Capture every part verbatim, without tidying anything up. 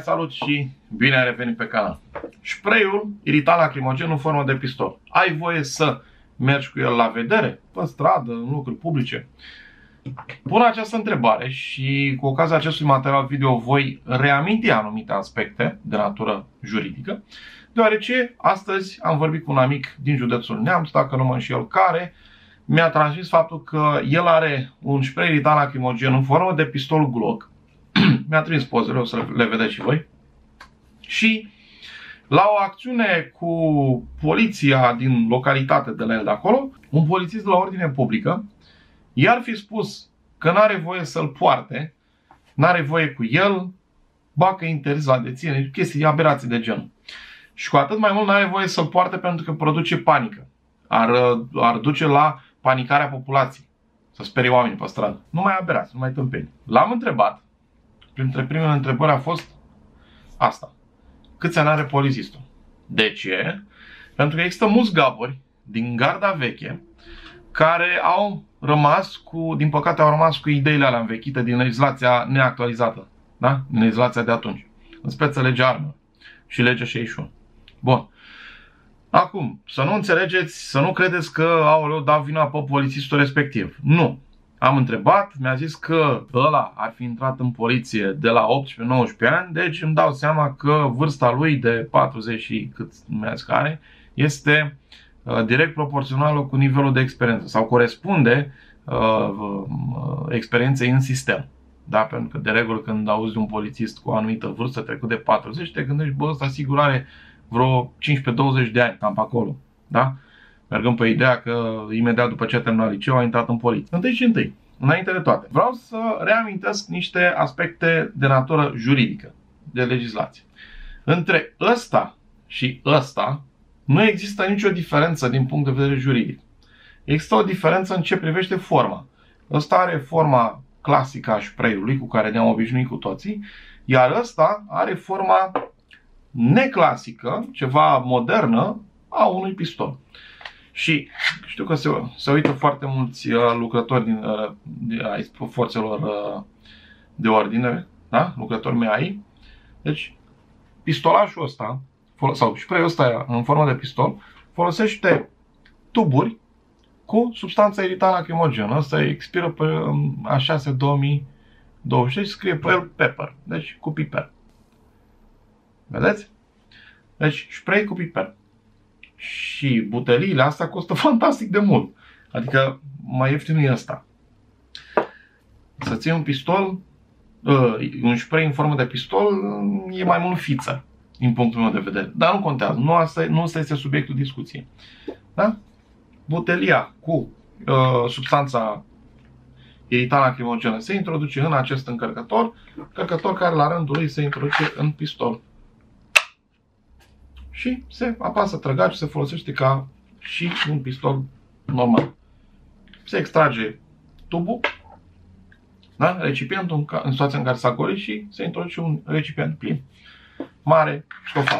salut și bine ai revenit pe canal. Spray-ul iritant lacrimogen în formă de pistol. Ai voie să mergi cu el la vedere, pe stradă, în locuri publice? Pun această întrebare și cu ocazia acestui material video voi reaminti anumite aspecte de natură juridică, deoarece astăzi am vorbit cu un amic din județul Neamț, dacă nu mă înșel, care mi-a transmis faptul că el are un spray iritant lacrimogen în formă de pistol Glock. Mi-a trimis pozele, o să le vedeți și voi. Și la o acțiune cu poliția din localitate de la el de acolo, un polițist de la ordine publică i-ar fi spus că n-are voie să-l poarte, n-are voie cu el, ba că interzis la deținere, chestii, aberații de genul. Și cu atât mai mult n-are voie să-l poarte pentru că produce panică. Ar, ar duce la panicarea populației, să sperie oamenii pe stradă. Nu mai aberați, nu mai tâmpeni. L-am întrebat, printre primele întrebări a fost asta. Câți ani are polițistul? De ce? Pentru că există mulți gaburi din garda veche care au rămas cu, din păcate au rămas cu ideile alea învechite din legislația neactualizată. Da? Din legislația de atunci. În speță legea armă și legea șaizeci și unu. Bun. Acum, să nu înțelegeți, să nu credeți că aoleu, dau vina pe polițistul respectiv. Nu. Am întrebat, mi-a zis că ăla ar fi intrat în poliție de la optsprezece nouăsprezece ani, deci îmi dau seama că vârsta lui de patruzeci și cât mi-a zis că are este uh, direct proporțională cu nivelul de experiență sau corespunde uh, uh, experienței în sistem. Da? Pentru că de regulă când auzi de un polițist cu o anumită vârstă trecut de patruzeci, te gândești, bă, ăsta sigur are vreo cincisprezece douăzeci de ani, cam pe acolo. Da? Mergând pe ideea că imediat după ce a terminat liceu a intrat în poliție. Întâi și întâi, înainte de toate, vreau să reamintesc niște aspecte de natură juridică, de legislație. Între ăsta și ăsta nu există nicio diferență din punct de vedere juridic. Există o diferență în ce privește forma. Ăsta are forma clasică a spray-ului cu care ne-am obișnuit cu toții, iar ăsta are forma neclasică, ceva modernă, a unui pistol. Și știu că se, se uită foarte mulți uh, lucrători din, uh, de, ai, forțelor uh, de ordine, da? Lucrători M A I. Deci, pistolașul ăsta, sau spray-ul ăsta în formă de pistol, folosește tuburi cu substanța iritantă lacrimogenă. Ăsta expiră pe a șase două mii douăzeci și șase, scrie pe el pepper, deci cu piper. Vedeți? Deci, spray cu piper. Și buteliile astea costă fantastic de mult. Adică mai ieftin e ăsta. Să ții un pistol, un spray în formă de pistol, e mai mult fiță, din punctul meu de vedere. Dar nu contează. Nu asta, nu asta este subiectul discuției. Da? Butelia cu uh, substanța iritantă lacrimogenă se introduce în acest încărcător, încărcător care la rândul lui se introduce în pistol. Și se apasă trăgaci și se folosește ca și un pistol normal. Se extrage tubul, da? Recipientul în, în situația în care s-a golit și se introduce un recipient plin, mare și cofal.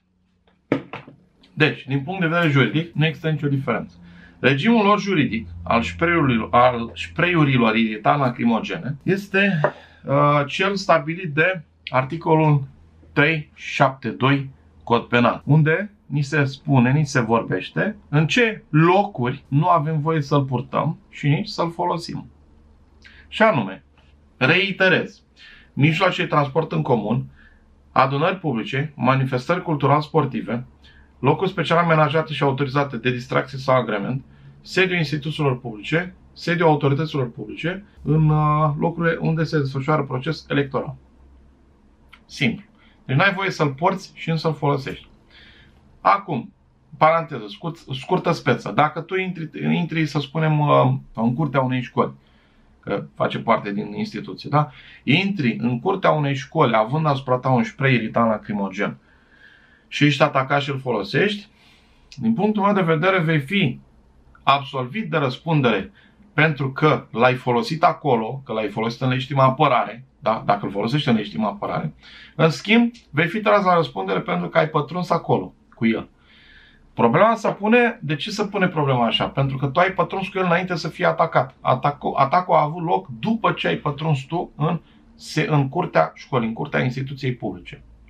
Deci, din punct de vedere juridic, nu există nicio diferență. Regimul lor juridic al spray-urilor, al spray-urilor iritant lacrimogene este uh, cel stabilit de articolul trei șapte doi Cod penal, unde ni se spune, ni se vorbește în ce locuri nu avem voie să-l purtăm și nici să-l folosim. Și anume, reiterez, mijloace de transport în comun, adunări publice, manifestări cultural-sportive, locuri special amenajate și autorizate de distracție sau agrement, sediul instituțiilor publice, sediul autorităților publice, în locurile unde se desfășoară proces electoral. Simplu. Deci n-ai voie să-l porți și nu să-l folosești. Acum, paranteză, scurt, scurtă speță. Dacă tu intri, intri, să spunem, în curtea unei școli, că face parte din instituție, da? Intri în curtea unei școli având asupra ta un spray iritant lacrimogen și ești atacat și îl folosești, din punctul meu de vedere vei fi absolvit de răspundere pentru că l-ai folosit acolo, că l-ai folosit în legitimă apărare, da? Dacă îl folosești în legitimă apărare. În schimb, vei fi tras la răspundere pentru că ai pătruns acolo cu el. Problema se pune, de ce se pune problema așa? Pentru că tu ai pătruns cu el înainte să fie atacat. Atacul, atacul a avut loc după ce ai pătruns tu în, în curtea școlii, în curtea instituției publice.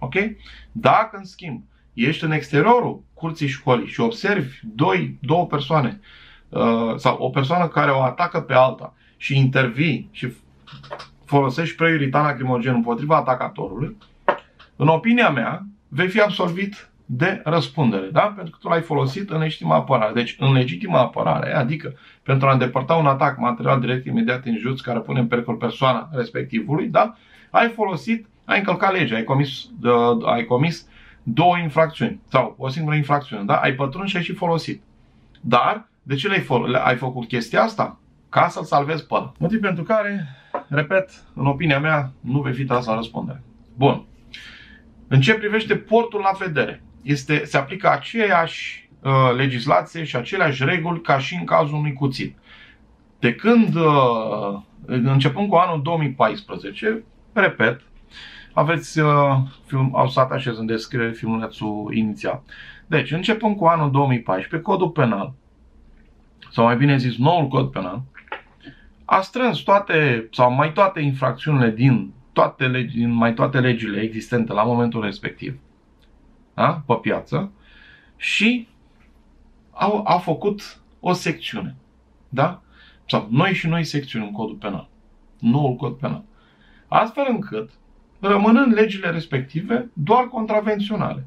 Ok? Dacă, în schimb, ești în exteriorul curții școlii și observi doi, două persoane uh, sau o persoană care o atacă pe alta și intervii și folosești spray irritant lacrimogen împotriva atacatorului, în opinia mea, vei fi absolvit de răspundere, da? Pentru că tu l-ai folosit în legitimă apărare. Deci, în legitimă apărare, adică pentru a îndepărta un atac material direct imediat în jur care pune în pericol persoana respectivului, da? Ai folosit, ai încălcat legea, ai comis, uh, ai comis două infracțiuni sau o singură infracțiune, da? Ai pătruns și ai și folosit. Dar, de ce le-ai, ai făcut chestia asta? Ca să-l salvezi pe ăla. Motiv pentru care, repet, în opinia mea, nu vei fi tras la răspundere. Bun. În ce privește portul la vedere, este, se aplică aceeași uh, legislație și aceleași reguli ca și în cazul unui cuțit. De când, uh, începând cu anul două mii paisprezece, repet, aveți, uh, film, au stat așez în descriere filmulețul inițial. Deci, începând cu anul două mii paisprezece, codul penal, sau mai bine zis, noul cod penal, a strâns toate, sau mai toate infracțiunile din toate legi, din mai toate legile existente la momentul respectiv, da? Pe piață, și au, au făcut o secțiune, da? Sau noi și noi secțiuni în codul penal, noul cod penal, astfel încât, rămânând legile respective doar contravenționale.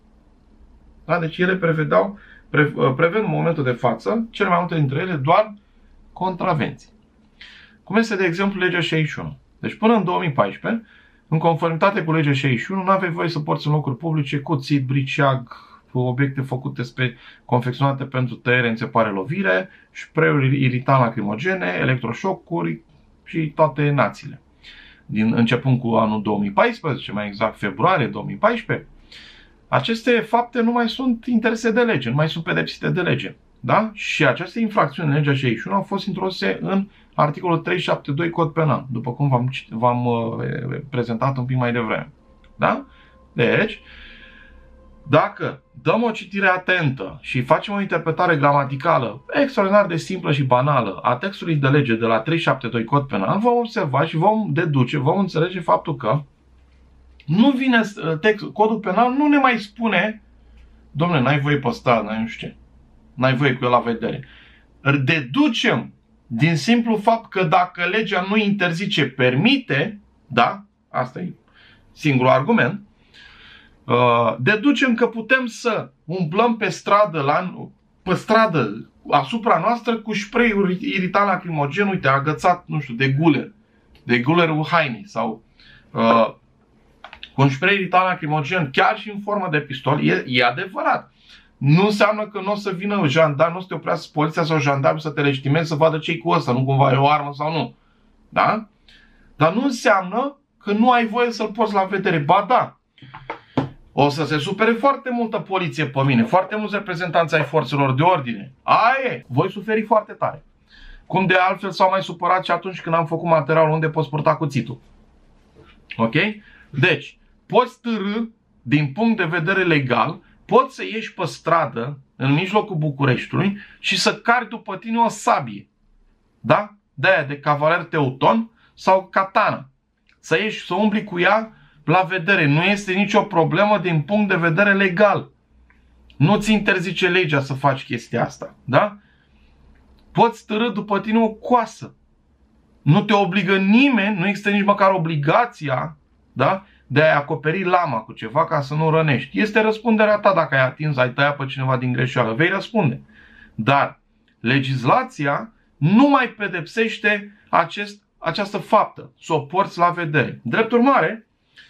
Da? Deci ele prevedeau, pre, preved în momentul de față, cele mai multe dintre ele doar contravenții. Cum este, de exemplu, legea șaizeci și unu. Deci până în două mii paisprezece, în conformitate cu legea șaizeci și unu, nu aveai voie să porți în locuri publice cuțit, briceag, obiecte făcute spre confecționate pentru tăiere, înțepare, lovire, spray-uri irritant lacrimogene, electroșocuri și toate națiile. Din, începând cu anul două mii paisprezece, mai exact februarie două mii paisprezece, aceste fapte nu mai sunt interese de lege, nu mai sunt pedepsite de lege. Da? Și aceste infracțiuni în legea șaizeci și unu au fost introduse în articolul trei sute șaptezeci și doi cod penal, după cum v-am uh, prezentat un pic mai devreme. Da? Deci, dacă dăm o citire atentă și facem o interpretare gramaticală extraordinar de simplă și banală a textului de lege de la trei sute șaptezeci și doi cod penal, vom observa și vom deduce, vom înțelege faptul că nu vine text, codul penal nu ne mai spune, dom'le, n-ai voie pe stradă, n-ai nu știu ce, n-ai voie cu el la vedere. Deducem din simplu fapt că dacă legea nu interzice, permite, da, asta e singurul argument, uh, deducem că putem să umblăm pe stradă, la, pe stradă asupra noastră cu spray-uri irritant lacrimogen, uite, agățat, nu știu, de guler, de gulerul hainei sau uh, cu un spray irritant lacrimogen, chiar și în formă de pistol, e, e adevărat. Nu înseamnă că nu o să vină jandarm, nu o să te oprească poliția sau jandarm să te legitimezi să vadă ce-i cu ăsta, nu cumva e o armă sau nu. Da? Dar nu înseamnă că nu ai voie să-l porți la vedere. Ba da, o să se supere foarte multă poliție pe mine, foarte mulți reprezentanți ai forțelor de ordine. Aia e, voi suferi foarte tare. Cum de altfel s-au mai supărat și atunci când am făcut materialul unde poți purta cuțitul. Ok? Deci, poți târî din punct de vedere legal, poți să ieși pe stradă, în mijlocul Bucureștiului, și să cari după tine o sabie. Da? De-aia de cavaler teuton sau katana. Să ieși, să umbli cu ea la vedere. Nu este nicio problemă din punct de vedere legal. Nu ți interzice legea să faci chestia asta. Da? Poți târî după tine o coasă. Nu te obligă nimeni, nu există nici măcar obligația, da? De a acoperi lama cu ceva ca să nu rănești. Este răspunderea ta dacă ai atins, ai tăiat pe cineva din greșeală. Vei răspunde. Dar legislația nu mai pedepsește acest, această faptă, să o porți la vedere. Drept urmare,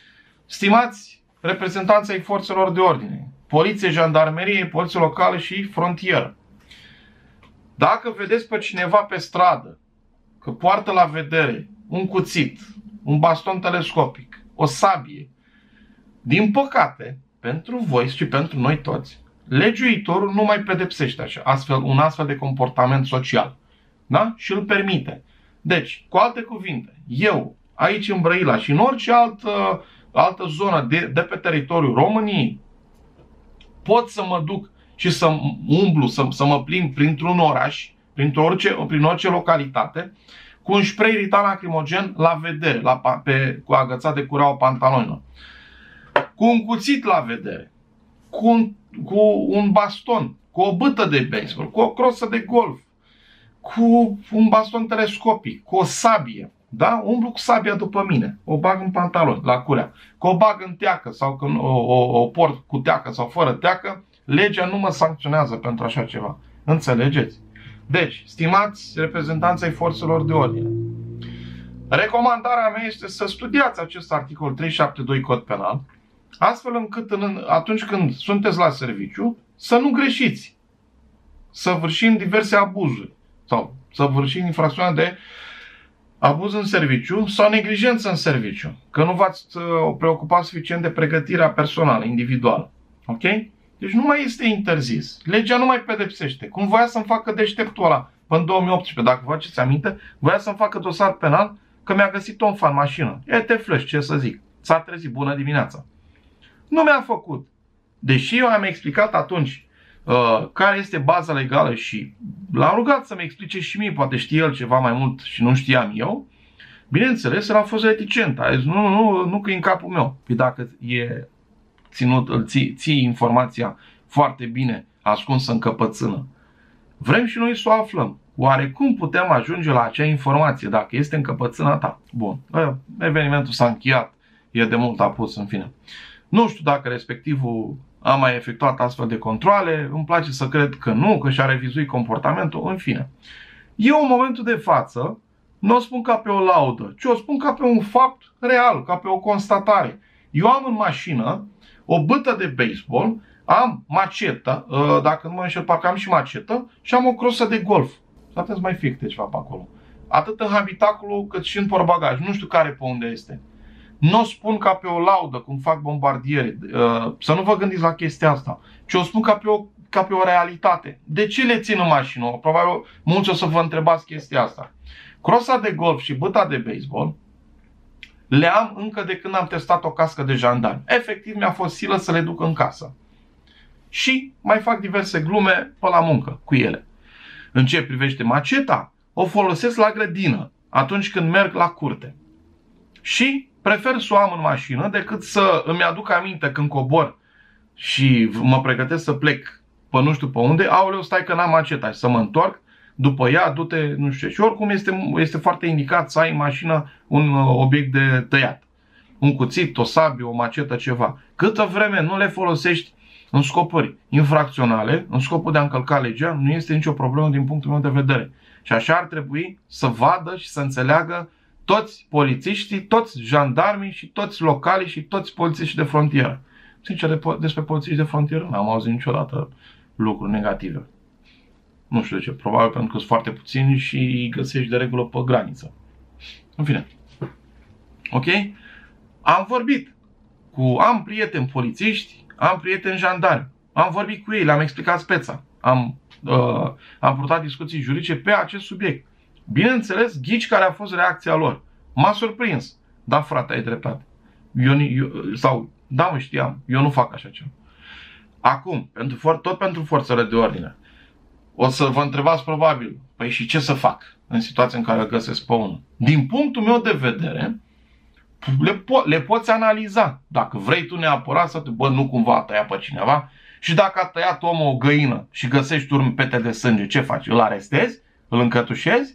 stimați reprezentanții ai forțelor de ordine, poliție, jandarmerie, poliție locală și frontieră, dacă vedeți pe cineva pe stradă că poartă la vedere un cuțit, un baston telescopic, o sabie, din păcate, pentru voi și pentru noi toți, legiuitorul nu mai pedepsește așa, astfel, un astfel de comportament social. Da? Și îl permite. Deci, cu alte cuvinte, eu, aici în Brăila și în orice altă, altă zonă de, de pe teritoriul României, pot să mă duc și să umblu, să, să mă plimb printr-un oraș, printr-o orice, prin orice localitate, cu un spray irritant lacrimogen la vedere, la, pe, cu agățat de cureaua pantalonilor. cu un cuțit la vedere, cu un, cu un baston, cu o bâtă de baseball, cu o crosă de golf, cu un baston telescopic, cu o sabie, da? Umblu cu sabia după mine, o bag în pantalon, la curea, că o bag în teacă sau că o, o, o port cu teacă sau fără teacă, legea nu mă sancționează pentru așa ceva. Înțelegeți? Deci, stimați reprezentanți ai forțelor de ordine, recomandarea mea este să studiați acest articol trei șapte doi Cod Penal, astfel încât în, atunci când sunteți la serviciu, să nu greșiți, să vârșim diverse abuzuri sau să vârșim infracțiunea de abuz în serviciu sau neglijență în serviciu, că nu v-ați preocupat suficient de pregătirea personală, individuală. Ok? Deci nu mai este interzis. Legea nu mai pedepsește. Cum voia să-mi facă deșteptul ăla până în două mii optsprezece, dacă vă faceți aminte, voia să-mi facă dosar penal că mi-a găsit Tonfa în mașină. E te flash, ce să zic. S-a trezit, bună dimineața. Nu mi-a făcut. Deși eu am explicat atunci uh, care este baza legală și l-am rugat să-mi explice și mie, poate știe el ceva mai mult și nu știam eu, bineînțeles, el a fost reticent. A zis, nu, nu, nu că e în capul meu. Păi dacă e ținut, îl ții, ții informația foarte bine ascunsă în căpățână, vrem și noi să o aflăm. Oare cum putem ajunge la acea informație dacă este în căpățâna ta? Bun, evenimentul s-a încheiat, e de mult apus, în fine. Nu știu dacă respectivul a mai efectuat astfel de controale, îmi place să cred că nu, că și-a revizuit comportamentul, în fine. Eu în momentul de față nu o spun ca pe o laudă, ci o spun ca pe un fapt real, ca pe o constatare. Eu am în mașină o bâtă de baseball, am macetă, dacă nu mă înșel, parcă am și macetă, și am o crosă de golf. Să mai fie câte ceva pe acolo. Atât în habitaculul cât și în portbagaj. Nu știu care pe unde este. Nu o spun ca pe o laudă, cum fac bombardiere. Să nu vă gândiți la chestia asta. Ci o spun ca pe o, ca pe o realitate. De ce le țin în mașină? Probabil mulți o să vă întrebați chestia asta. Crosa de golf și bâta de baseball le am încă de când am testat o cască de jandarmi. Efectiv mi-a fost silă să le duc în casă. Și mai fac diverse glume pe la muncă cu ele. În ce privește maceta, o folosesc la grădină, atunci când merg la curte. Și prefer să o am în mașină decât să îmi aduc aminte când cobor și mă pregătesc să plec pe nu știu pe unde, aoleu, stai că n-am maceta și să mă întorc, după ea, du-te, nu știu ce. Și oricum este, este foarte indicat să ai în mașină un obiect de tăiat. Un cuțit, o sabie, o macetă, ceva. Câtă vreme nu le folosești în scopuri infracționale, în scopul de a încălca legea, nu este nicio problemă din punctul meu de vedere. Și așa ar trebui să vadă și să înțeleagă toți polițiștii, toți jandarmii și toți localii și toți polițiștii de frontieră. Sincer, despre polițiști de frontieră n-am auzit niciodată lucruri negative. Nu știu de ce, probabil pentru că sunt foarte puțini și îi găsești de regulă pe graniță. În fine. Ok? Am vorbit cu, am prieteni polițiști, am prieteni jandarmi. Am vorbit cu ei, le-am explicat speța. Am, uh, am purtat discuții juridice pe acest subiect. Bineînțeles, ghici care a fost reacția lor. M-a surprins. Da, frate, ai dreptate. Eu, eu, sau, da, mă, știam. Eu nu fac așa ceva. Acum, pentru, tot pentru forțele de ordine, o să vă întrebați probabil, păi și ce să fac în situația în care îl găsesc pe unul? Din punctul meu de vedere, le, po le poți analiza. Dacă vrei tu neapărat să te, bă, nu cumva a tăiat pe cineva, și dacă a tăiat omul o găină și găsești urmete de sânge, ce faci? Îl arestezi? Îl încătușezi?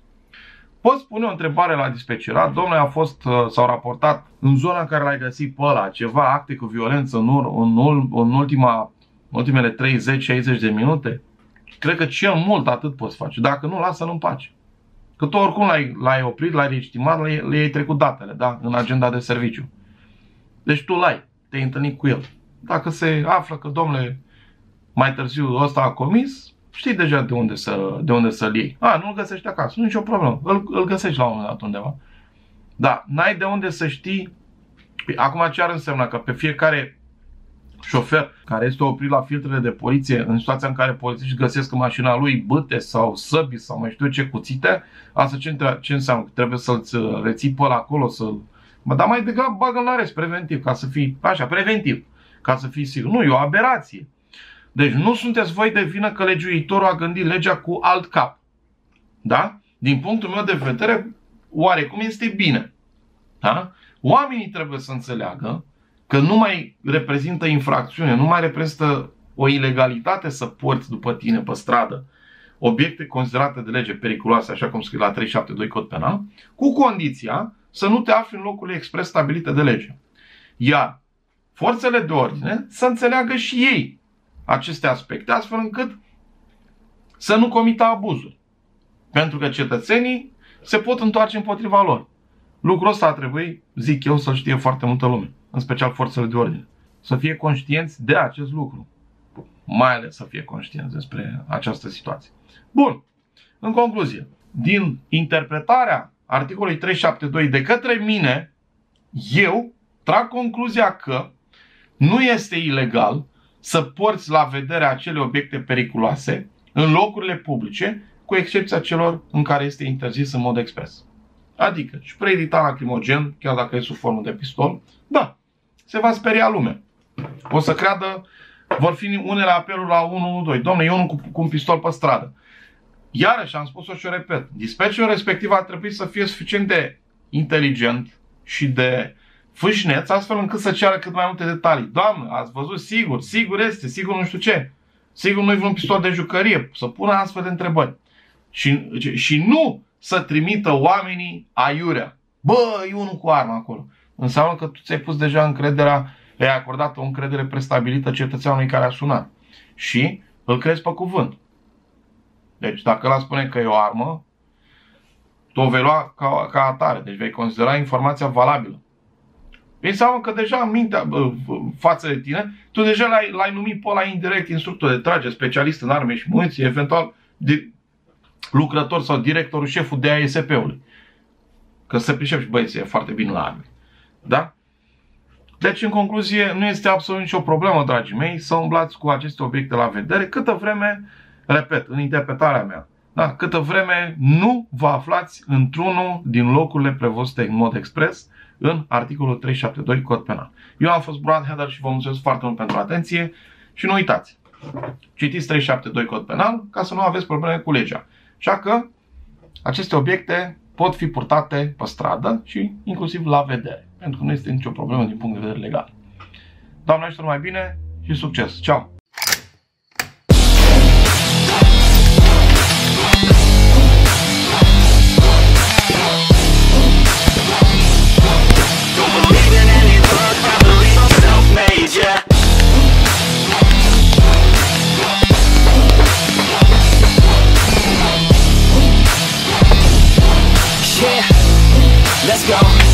Poți pune o întrebare la dispecerat, domnule, a fost, s-au raportat în zona în care l-ai găsit pe ăla ceva acte cu violență în, în, în ultima, ultimele treizeci șaizeci de minute? Cred că cel mult atât poți face. Dacă nu, lasă-l în pace. Că tu oricum l-ai oprit, l-ai legitimat, le-ai trecut datele, da? În agenda de serviciu. Deci tu l-ai, te-ai întâlnit cu el. Dacă se află că, domnule, mai târziu ăsta a comis, știi deja de unde, să, de unde să-l iei. A, nu-l găsești acasă, nu nicio problemă. Îl, îl găsești la un moment dat undeva. Da, n-ai de unde să știi. Acum ce ar însemna? Că pe fiecare șofer care este oprit la filtrele de poliție, în situația în care polițiștii găsesc în mașina lui bâte sau săbi sau mai știu ce cuțite, asta ce, ce înseamnă? Că trebuie să-l reții pe ăla acolo, să-l... Mă, dar mai degrabă bagă-l la arest preventiv, ca să fii, așa, preventiv, ca să fii sigur. Nu, e o aberație. Deci nu sunteți voi de vină că legiuitorul a gândit legea cu alt cap. Da? Din punctul meu de vedere, oarecum este bine. Da? Oamenii trebuie să înțeleagă că nu mai reprezintă infracțiune, nu mai reprezintă o ilegalitate să porți după tine pe stradă obiecte considerate de lege periculoase, așa cum scrie la trei șapte doi Cod Penal, cu condiția să nu te afli în locurile expres stabilite de lege. Iar forțele de ordine să înțeleagă și ei aceste aspecte, astfel încât să nu comită abuzuri. Pentru că cetățenii se pot întoarce împotriva lor. Lucrul ăsta ar trebui, zic eu, să știe foarte multă lume, în special forțele de ordine. Să fie conștienți de acest lucru. Mai ales să fie conștienți despre această situație. Bun. În concluzie, din interpretarea articolului trei șapte doi de către mine, eu trag concluzia că nu este ilegal să porți la vedere acele obiecte periculoase în locurile publice, cu excepția celor în care este interzis în mod expres. Adică, spray editat lacrimogen, chiar dacă e sub formă de pistol, da, se va speria lumea. O să creadă, vor fi unele apeluri la unu unu doi. Dom'le, e unul cu, cu un pistol pe stradă. Iarăși, am spus-o și o repet, dispatcherul respectiv ar trebui să fie suficient de inteligent și de fâșneț, astfel încât să ceară cât mai multe detalii. Doamnă, ați văzut? Sigur, sigur este, sigur nu știu ce. Sigur nu-i vreun pistol de jucărie. Să pună astfel de întrebări. Și, și nu să trimită oamenii aiurea. Bă, e unul cu armă acolo. Înseamnă că tu ți-ai pus deja încrederea, le-ai acordat o încredere prestabilită cetățeanului care a sunat. Și îl crezi pe cuvânt. Deci dacă ăla spune că e o armă, tu o vei lua ca, ca atare. Deci vei considera informația valabilă. Înseamnă că deja în mintea față de tine, tu deja l-ai, l-ai numit pe ăla indirect instructor de trage, specialist în arme și muniție, eventual de lucrător sau directorul, șeful de A S P-ului. Că se pricep și băieții, e foarte bine la arme. Da? Deci, în concluzie, nu este absolut nicio problemă, dragii mei, să umblați cu aceste obiecte la vedere, câtă vreme, repet, în interpretarea mea, da? Câtă vreme nu vă aflați într-unul din locurile prevăzute în mod expres în articolul trei șapte doi Cod Penal. Eu am fost Brad Heather și vă mulțumesc foarte mult pentru atenție și nu uitați, citiți trei șapte doi Cod Penal ca să nu aveți probleme cu legea. Așa că aceste obiecte pot fi purtate pe stradă și inclusiv la vedere, pentru că nu este nicio problemă din punct de vedere legal. Doamne ajută mai bine și succes! Ceau! Let's go.